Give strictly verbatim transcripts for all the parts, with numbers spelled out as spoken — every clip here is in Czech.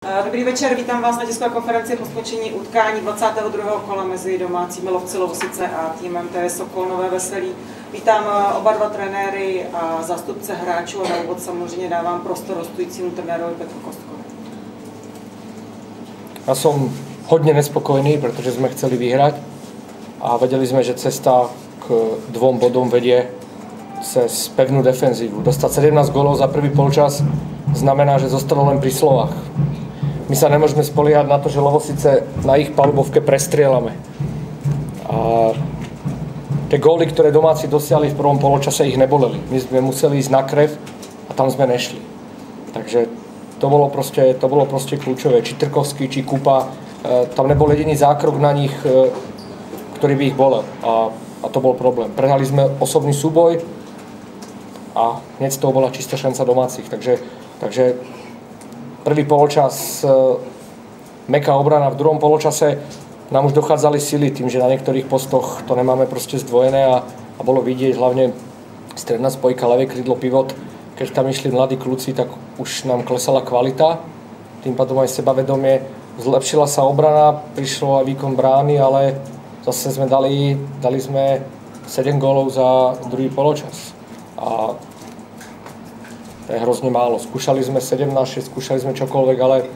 Dobrý večer, vítám vás na tiskové konferenci po skončení utkání dvacátého druhého kola mezi domácími lovci Lovosice a týmem T S Sokol Nové Veselí. Vítám oba dva trenéry a zástupce hráčů a na úvod samozřejmě dávám prostor hostujícímu trenérovi Petru Kostkovi. Já jsem hodně nespokojný, protože jsme chceli vyhrať a vedeli jsme, že cesta k dvom bodom vedie cez pevnú defenzívu. Dostať sedemnásť gólov za prvý polčas znamená, že zostalo len pri slovách. My sa nemôžeme spoliehať na to, že Lovosice na ich palubovke prestrielame. A tie góly, ktoré domáci dosiahli v prvom poločase, ich neboleli. My sme museli ísť na krev a tam sme nešli. Takže to bolo proste, to bolo proste kľúčové. Či Trkovský, či Kupa, tam nebol jediný zákrok na nich, ktorý by ich bolel. A, a to bol problém. Prehrali sme osobný súboj a hneď z toho bola čistá šanca domácich. Takže, takže prvý poločas mäkká obrana, v druhom poločase nám už dochádzali sily tým, že na niektorých postoch to nemáme proste zdvojené a, a bolo vidieť hlavne stredná spojka, ľavé krídlo, pivot. Keď tam išli mladí kluci, tak už nám klesala kvalita, tým pádom aj sebavedomie. Zlepšila sa obrana, prišlo aj výkon brány, ale zase sme dali, dali sme sedem gólov za druhý poločas. A to je hrozne málo. Skúšali sme sedemnásť, skúšali sme čokoľvek, ale,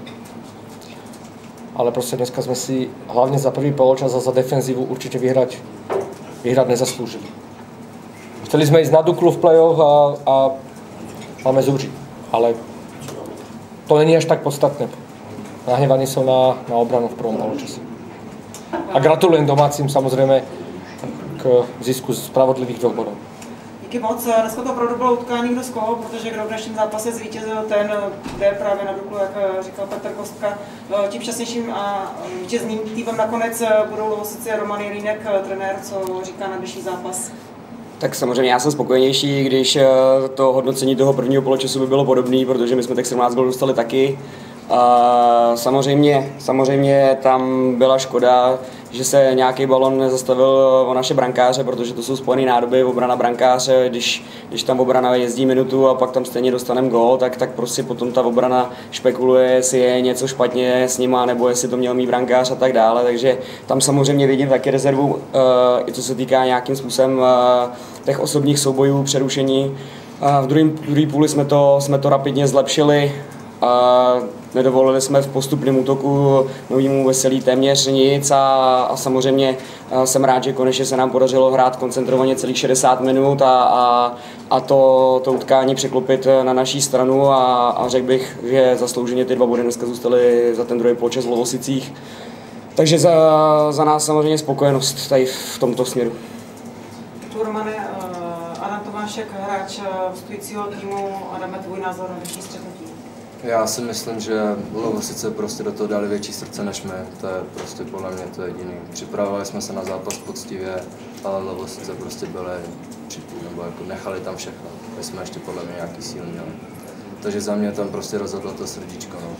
ale proste dneska sme si hlavne za prvý poločas a za defenzívu určite vyhrať, vyhrať nezaslúžili. Chceli sme ísť na Duklu v play-off a, a máme zúžiť, ale to není až tak podstatné. Nahnevaní sú na, na obranu v prvom poločase. A gratulujem domácim samozrejme k zisku spravodlivých dvoch bodov. Díky moc. Dneska to opravdu bylo utkání kdo z koho, protože kdo v dnešním zápase zvítězil ten, kde právě na Duklu, jak říkal Petr Kostka. Tím šťastnějším a vítězným týmem nakonec budou Lovosice. Roman Jelínek, trenér, co říká na dnešní zápas? Tak samozřejmě já jsem spokojenější, když to hodnocení toho prvního poločasu by bylo podobné, protože my jsme tak sedmnáct gólů dostali taky. A samozřejmě, samozřejmě tam byla škoda, že se nějaký balon nezastavil o naše brankáře, protože to jsou spojené nádoby, obrana brankáře, když, když tam obrana jezdí minutu a pak tam stejně dostaneme gól, tak, tak prostě potom ta obrana špekuluje, jestli je něco špatně s nima, nebo jestli to měl mít brankář a tak dále, takže tam samozřejmě vidím taky rezervu, uh, i co se týká nějakým způsobem uh, těch osobních soubojů, přerušení. Uh, v druhé půli jsme to, jsme to rapidně zlepšili. A nedovolili jsme v postupném útoku Novému Veselí téměř nic a, a samozřejmě jsem rád, že konečně se nám podařilo hrát koncentrovaně celých šedesát minut a, a, a to, to utkání překlopit na naší stranu a, a řekl bych, že zaslouženě ty dva body dneska zůstaly za ten druhý poločas v Lovosicích. Takže za, za nás samozřejmě spokojenost tady v tomto směru. Romane, Adam Tomášek, hráč hostujícího týmu. Adame, tvůj názor na dnešní střetnutí? Já si myslím, že Lovosice prostě do toho dali větší srdce než my, to je prostě podle mě to jediný. Připravovali jsme se na zápas poctivě, ale Lovosice prostě byly připů, nebo jako nechali tam všechno. My jsme ještě podle mě nějaký síl měli. Takže za mě tam prostě rozhodlo to srdíčko. No.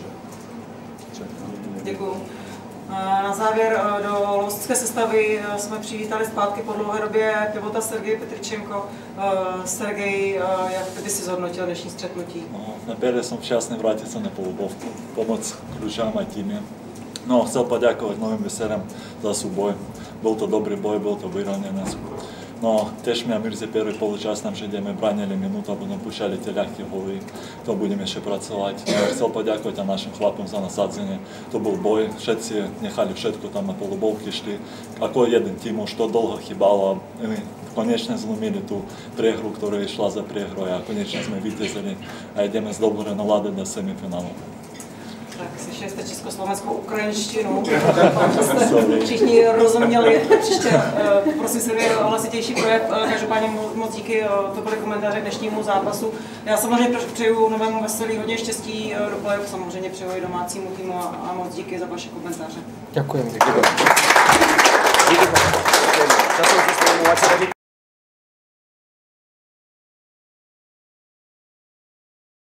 Děkuju. Na závěr do lovosické sestavy jsme přivítali zpátky po dlouhé době pivota Sergej Petričenko. Sergej, jak ty si zhodnotil dnešní střetnutí? No, наперед som šťastný vrátiť sa na polubovku, pomoc kľúčam aj týme. No, chcel poďakovať Novým Veselým za súboj. Bol to dobrý boj, bol to vyrovnaný. No, tiež mňa mrzí prvý poločas tam, že ideme bránili minútu a potom púšťali tie ľahké góly. To budeme ešte pracovať. No, chcel poďakovať aj našim chlapom za nasadzenie. To bol boj, všetci nechali všetko tam na polubovky, šli ako jeden tým, už to dlho chýbalo. My konečne zlomili tú priehru, ktorá išla za priehru a konečne sme vytezili a ideme z dobré nálady do semifinálu. Tak slyšeli jste československou ukrajinštinu, všichni rozuměli. Příště prosím se o hlasitější projev. Každopádně moc díky, to byly komentáře k dnešnímu zápasu. Já samozřejmě přeju Novému Veselí hodně štěstí do play-off, samozřejmě přeju i domácímu týmu a moc díky za vaše komentáře. Děkujem. Děkujem. Díky.